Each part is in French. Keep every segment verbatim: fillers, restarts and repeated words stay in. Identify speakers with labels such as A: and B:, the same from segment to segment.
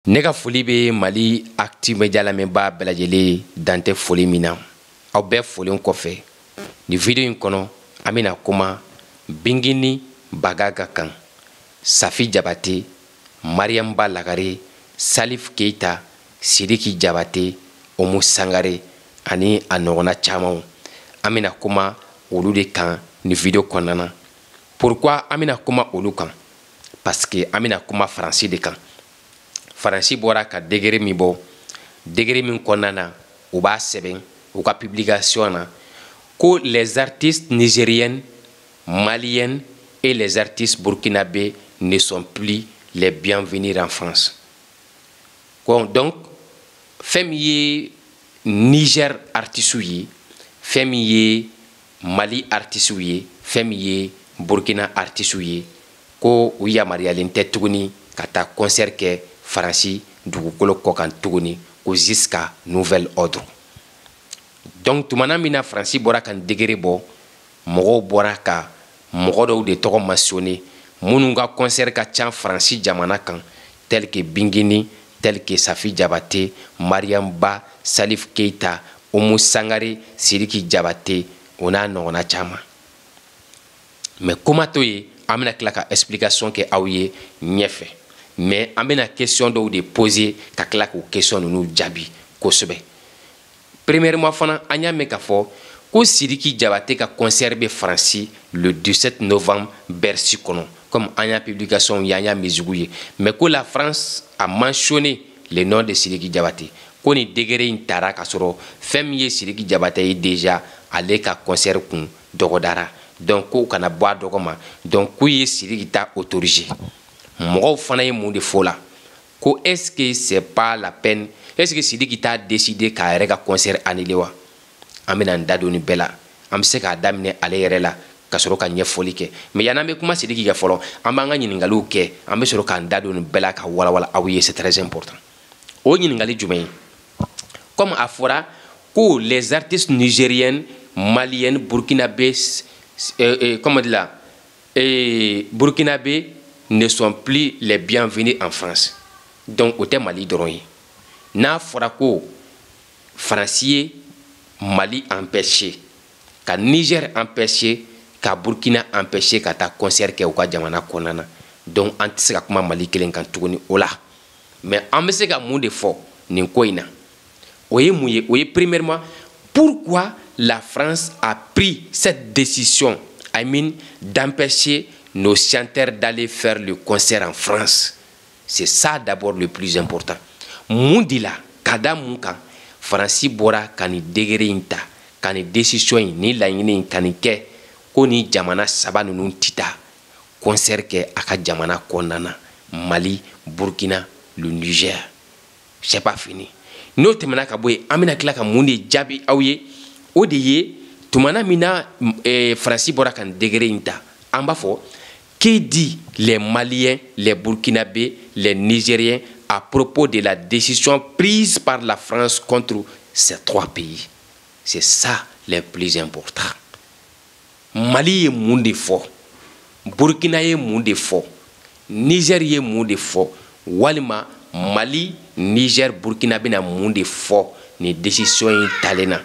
A: Nega foli be Mali Actu Media lamɛnba bɛɛ lajɛlen dante foli min na aw bɛɛ folen kɔfɛ ni video in kɔnɔ an bɛna kuma Bingini Bagaga kan. Safi Jabate, Mariam Ba Lagare, Salif Keita, Sidiki Jabate, Oumou Sangare ani a ɲɔgɔnna camanw an bɛna kuma olu de kan ni video kɔnɔna na. Pourquoi an bɛna kuma olu kan? Parce que an bɛna kuma Faransi de kan. Faransi bɔra ka degré min bɔ, degré min kɔnɔna na u b'a sɛbɛn u ka publication na ko les artistes nigériens, maliens et les artistes burkinabés ne sont plus les bienvenus en France. Donc, fɛn min ye Niger artistes ye, fɛn min ye Mali artistes ye, fɛn min ye Burkina artistes ye, ko u yamaruyalen tɛ tuguni ka taa concert kɛ Faransi dugukolo kɔ kan tuguni ko jusqu'à nouvel ordre. Donc tumana min na Faransi bɔra kan degré bɔ, mɔgɔw bɔra ka mɔgɔ dɔw de tɔgɔ mentionné minnu ka concert ka ca Faransi jamana kan, tel que Bingini, tel que Safi Jabate, Mariam Ba, Salif Keita, Oumou Sangare, Sidiki Jabate, o n'a ɲɔgɔnna caman. Mais kuma to ye an bɛna tila ka explication kɛ aw ye ɲɛfɛ. Mais an bɛna question dɔw de poser ka tila k'o question ninnu jaabi kosɛbɛ. Premièrement fana an y'a mɛn k'a fɔ ko Sidiki Jabate ka concert bɛ Faransi le dix-sept novembre Bercy kɔnɔ, comme an y'a publication ye an y'a musique ye. Mais ko la France a mentionné le nom de Sidiki Jabate. Ko ni degré in taara ka sɔrɔ fɛn min ye Sidiki Jabate ye déjà ale ka concert kun dɔgɔdara. Donc ko kana bɔ a dɔgɔ ma. Donc ko ye Sidiki ta autorisé. Mɔgɔw fana ye mun de fɔ la ko est-ce que c'est pas la peine, est-ce que Sidiki t'a décidé k'a yɛrɛ ka concert annulé wa? An bɛna n da don nin bɛɛ la. An bɛ se k'a daminɛ ale yɛrɛ la ka sɔrɔ ka ɲɛfɔli kɛ. Mais yan'an bɛ kuma Sidiki kɛ fɔlɔ, an b'an ka ɲininkaliw kɛ, an bɛ sɔrɔ k'an da don nin bɛɛ la ka walawala aw ye, c'est très important. O ɲininkali jumɛn ye? Comme a fɔra ko les artistes nigériens, maliens, burkinabés, euh, euh, comment dire là, euh, burkinabés ne sont plus les bienvenus en France. Donc, au thème Mali dɔrɔn ye. N'a fɔra ko Faransi ye Mali empêché, ka Niger empêché, ka Burkina empêché ka taa concert kɛ u ka jamana kɔnɔna na. Donc, an tɛ se ka kuma Mali kelen kan tuguni o la. Mais an bɛ se ka mun de fɔ nin ko in na? O ye mun ye? O ye premièrement, pourquoi la France a pris cette décision, I mean, d'empêcher nos chanteurs d'aller faire le concert en France? C'est ça d'abord le plus important. Mundila, kada munkan, Faransi bora kani degré inta, kani décision ni la ni kani ke, koni jamana saba nunun tita, concert ke aka jamana konana, Mali, Burkina, le Niger. C'est pas fini. No temana ka boye, amina kila ka mundi jabi awye, odeye, tumana mina eh, Faransi bora kani degré inta, amba fo, que dit les Maliens, les Burkinabés, les Nigériens à propos de la décision prise par la France contre ces trois pays? C'est ça le plus important. Mali est monde fort, Burkina est monde fort, Niger est monde fort, Walima Mali, Niger, Burkina est monde fort. Ni décision italienne,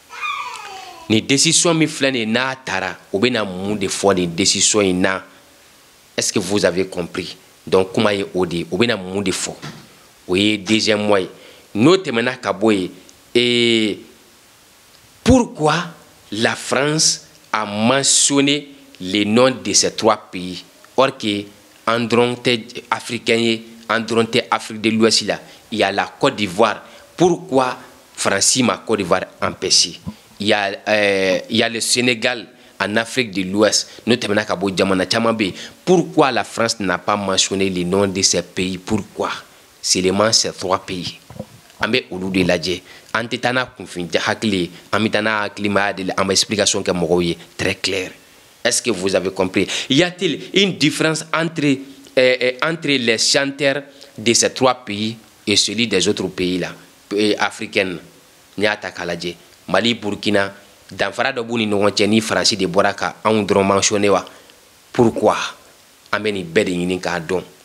A: ni décision mi flâne na tara, ou bien monde fort ni décision na. Est-ce que vous avez compris? Donc, comment est Odi? Ou bien mon défaut? Oui, deuxième mois. Notamment Kaboye. Et pourquoi la France a mentionné les noms de ces trois pays? Or que en dronte africain, en dronte Afrique de l'Ouest là, il y a la Côte d'Ivoire. Pourquoi France m'a Côte d'Ivoire empêché? Il y a, euh, il y a le Sénégal. En Afrique de l'Ouest, notamment Kabo Djamana Tchamabe. Pourquoi la France n'a pas mentionné les noms de ces pays? Pourquoi? Seulement ces trois pays. Ambe Oulu de Ladje. Antetana Koufin, Hakli, Amitana Aklima, en explication que Moroye, très clair. Est-ce que vous avez compris? Y a-t-il une différence entre, euh, entre les chanteurs de ces trois pays et celui des autres pays là, africains? Nyata Kaladje, Mali, Burkina. Dans Fara de Bouni, nous avons Faransi de Boraka, on a mentionné. Pourquoi? Ameni Bede Yininka Don.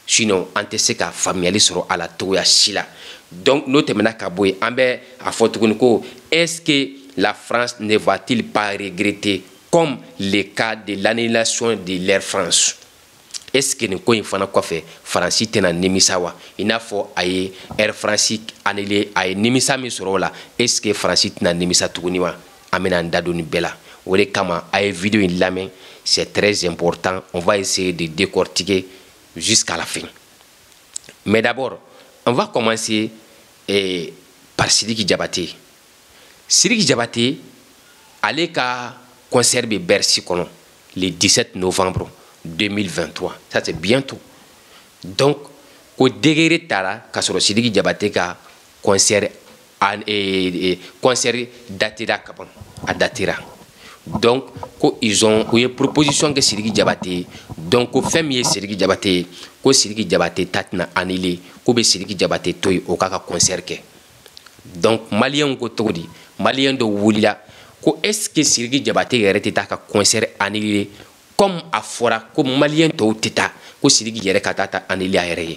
A: sinon an tɛ se ka faamuyali sɔrɔ a la togoya si la. Donc n'o tɛmɛna ka bɔ yen an bɛ a fɔ tuguni ko est-ce que la France ne va-t-il pas regretter comme le cas de l'annulation de l'Air France? Est-ce que nin ko in fana kɔfɛ Faransi tɛna nimisa wa i n'a fɔ a ye Air France annulé a ye nimisa min sɔrɔ o la est-ce que Faransi tɛna nimisa tuguni wa? An bɛna an da don nin bɛɛ la. O de kama a ye vidéo in lamɛn, c'est très important. On va essayer de décortiquer jusqu'à la fin. Mais d'abord, on va commencer eh, par Sidiki Diabaté. Sidiki Diabaté, ale ka concert bɛ Bercy kɔnɔ le dix-sept novembre deux mille vingt-trois. Ça c'est bientôt. Donc, ko degré tara ka sɔrɔ Sidiki Diabaté ka concert an eh, eh, concert datera kaban a datera. Donc, ko ils ont une proposition que Sidiki Diabaté. Donc, ko fɛn min ye Sidiki Diabaté, ko Sidiki Diabaté tatina annulé, ko be Sidiki Diabaté toyi o ka ka concert kɛ. Donc, malien ko togodi, malien do wulila ko est-ce que Sidiki Diabaté yɛrɛ tɛ taa ka concert annulé comme a fɔra ko malien tɔw tɛ taa ko Sidiki yɛrɛ ka taa ta annulé a yɛrɛ ye.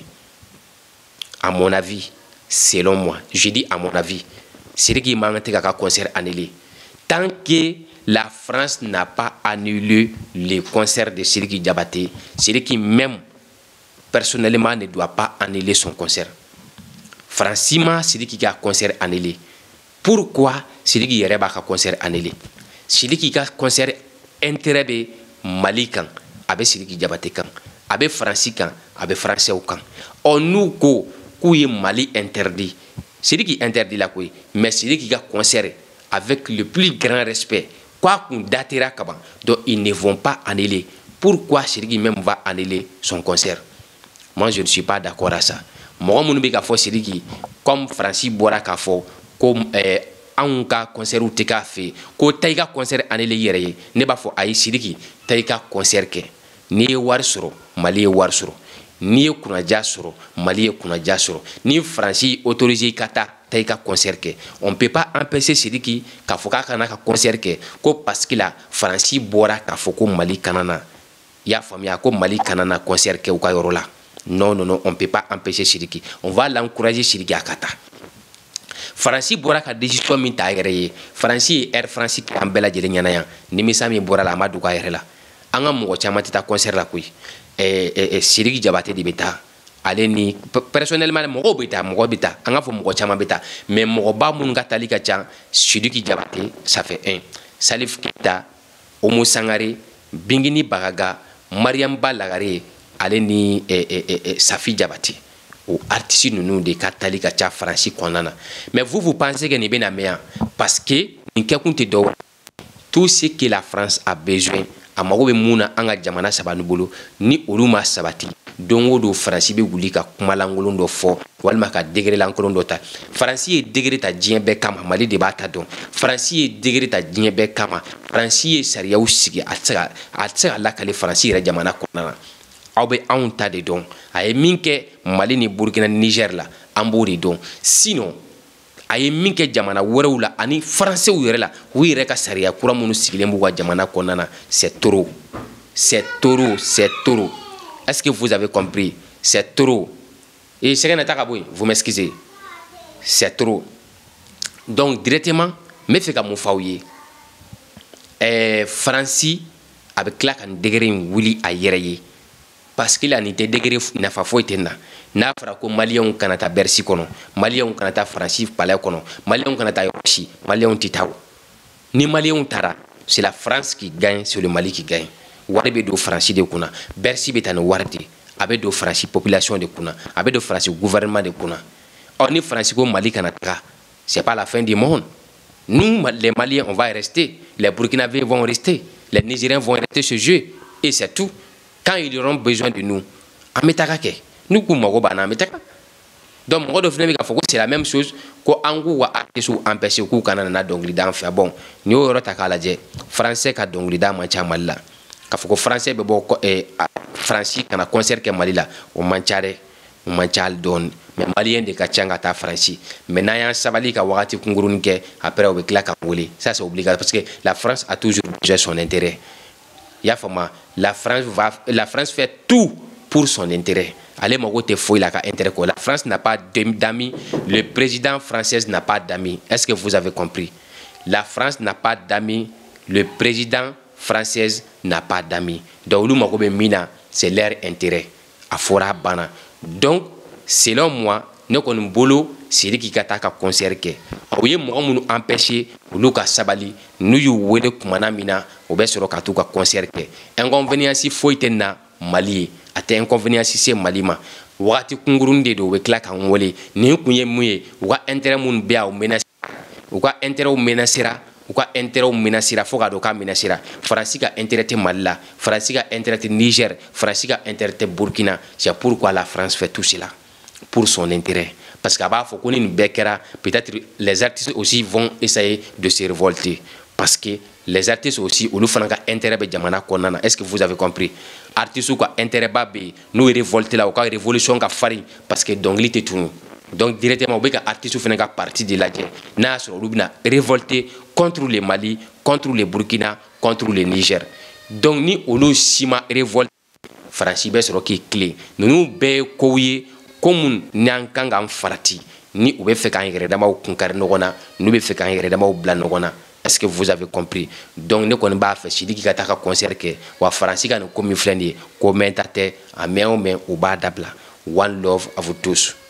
A: À mon avis, selon moi, je dis à mon avis, Sidiki man ka tɛ ka ka concert annulé tant que la France n'a pas annulé le concert de Sidiki Diabaté. Sidiki même personnellement ne doit pas annuler son concert. Francima Sidiki a concert annulé. Pourquoi Sidiki yɛrɛ b'a ka concert annulé? Sidiki ka concert intérêt bɛ Mali kan, a bɛ Sidiki Diabaté kan, a bɛ Faransi kan, a bɛ Français kan. Ɔ n'u ko k'u ye Mali interdit, Sidiki interdit la koyi, mais Sidiki ka concert avec le plus grand respect. Quoi qu'on datera kaban, donc ils ne vont pas annuler. Pourquoi Sidiki même va annuler son concert? Moi je ne suis pas d'accord à ça. Moi mon be ka fo Sidiki comme Francis bora ka fo comme eh an ka concert ou te ka fe ko tay ka concert annulé yere ye ne ba fo ay Sidiki tay ka concert ke ni war soro Mali war soro ni kunaja soro Mali kunaja soro ni Francis autorisé kata tay ka concert ke. On peut pas empêcher Sidiki ka fo ka kana ka concert ke ko parce que la Francis bora ka fo ko Mali kanana ya famia ko Mali kanana concert ke ou ka yoro la. Non non non, on peut pas empêcher Sidiki. On va l'encourager Sidiki à kata. Francis bora ka décision min ta yɛrɛ ye. Francis Air France ki an bɛɛ lajɛlen ɲɛna yan nimisa min bɔra la a ma dogo a yɛrɛ la. An ka mɔgɔ caman tɛ taa concert la koyi. Eh, eh, Sidiki Diabaté de bɛ taa. Ale ni personnellement mɔgɔw bɛ taa mɔgɔ bɛ taa an ka fɔ mɔgɔ caman bɛ taa mais mɔgɔba minnu ka tali ka ca Sidiki Diabaté ça fait un. Salif Keita, Oumou Sangaré, Bingini Bagaga, Mariam Ba Lagare, ale ni eh, eh, eh, Safi Diabaté. Ou artistes nous de Katali Kacha Francis Konana. Mais vous, vous pensez que n'est bien meilleur parce que tout ce que la France a besoin, a mago mouna anga jamana sabanubolo ni oluma sabati. Dongo do Francis be wuli ka kuma langolon do fo walma ka degré lankolon do ta. Francis est degré ta dien be kama Mali de bata don. Francis est degré ta dien be kama. Francis est sariya usigi atsa atsa la kale Francis ra jamana konana. Aw be anw ta de don a ye min kɛ Mali ni Burkina ni Niger la an b'o de don sinon a ye min kɛ jamana wɛrɛw la ani Français yɛrɛ la u yɛrɛ ka sariya kura minnu sigilen b'u ka jamana kɔnɔna na c'est trop c'est trop c'est trop. Est-ce que vous avez compris? C'est trop. Et sɛgɛn na ta ka bɔ yen vous m'excusez, c'est trop. Donc directement n bɛ fɛ ka mun f'aw ye ɛɛ Francis a bɛ tila ka nin degré in wuli a yɛrɛ ye parce qu'il a n'était degré nafa foyi tɛ na n'a fɔra ko maliyɛnw kana taa Bercy kɔnɔ maliyɛnw kana taa Faransi palais kɔnɔ maliyɛnw kana taa yɔrɔ si maliyɛnw tɛ taa o ni maliyɛnw taara c'est la France qui gagne, c'est le Mali qui gagne. Wari bɛ don Faransi de kunna Bercy bɛ taa ni wari de a bɛ don Faransi population de kunna a bɛ don Faransi gouvernement de kunna. Or ni Faransi ko Mali kana taga c'est pas la fin du monde. Nous les Maliens on va rester, les Burkinabés vont rester, les Nigériens vont rester ce jeu et c'est tout. Quand ils auront besoin de nous, nous donc c'est la même chose que Angou wa artiste ou empêcher ku kanana dongli dan fa bon ni o rota kala je français ka dongli da mancha malla ka foko français be bo eh français kana concert ke malila o manchare o manchal don mais malien de ka changa ta français mais na yan sabali ka wakati kungurun ke après o be klaka woli ça c'est obligatoire parce que la France a toujours besoin son intérêt. La France, va, la France fait tout pour son intérêt. ale mago tɛ foyi la ka intérêt ko la France n'a pas d'amis, le président français n'a pas d'amis. Est-ce que vous avez compris? La France n'a pas d'amis, le président français n'a pas d'amis. Donc olu mago bɛ min na c'est leur intérêt. A fɔra bana. Donc selon moi ne kɔni bolo Sidiki ka taa ka concert kɛ o ye mɔgɔ minnu empêcher olu ka sabali n'u y'u wele kumana min na o bɛ sɔrɔ ka t'u ka concert kɛ. Inconvénience foyi tɛ na Mali ye, a tɛ inconvénience se Mali ma. Wagati kunkurunin de don u bɛ tila k'an wele nin kun ye mun ye u ka intérêt minnu bɛ yan u menacera u ka intérêt menacera u ka intérêt menacera fo ka dɔn k'a menacera. Faransi ka intérêt tɛ Mali la, Faransi ka intérêt tɛ Niger, Faransi ka intérêt tɛ Burkina. C'est pourquoi la France fait tout cela pour son intérêt. Parce qu'à bas faut qu'on ait une béquera, peut-être les artistes aussi vont essayer de se révolter. Parce que les artistes aussi, ou nous faisons un intérêt de Jamana Konana. Est-ce que vous avez compris? Artistes ou intérêt babé, nous révolter là, ou quoi révolution qu'a farine, parce que donc l'ité tout. Donc directement, on veut que artistes fassent une partie de la guerre. N'a sur l'oubna révolter contre les Mali, contre les Burkina, contre les Niger. Donc ni on nous sima révolte, Francibé sur qui clé. Nous nous bé kouye. Comme n'an kan ka farati ni u bɛ fɛ k'an yɛrɛ damaw kunkari ɲɔgɔn na n'u bɛ fɛ k'an yɛrɛ damaw bila ɲɔgɔn na. Est-ce que vous avez compris? Donc ne kɔni b'a fɛ Sidiki ka taa ka concert kɛ wa Faransi ka nin ko min filɛ nin ye ko mɛnta tɛ a mɛn o mɛn u b'a dabila. One love à vous tous.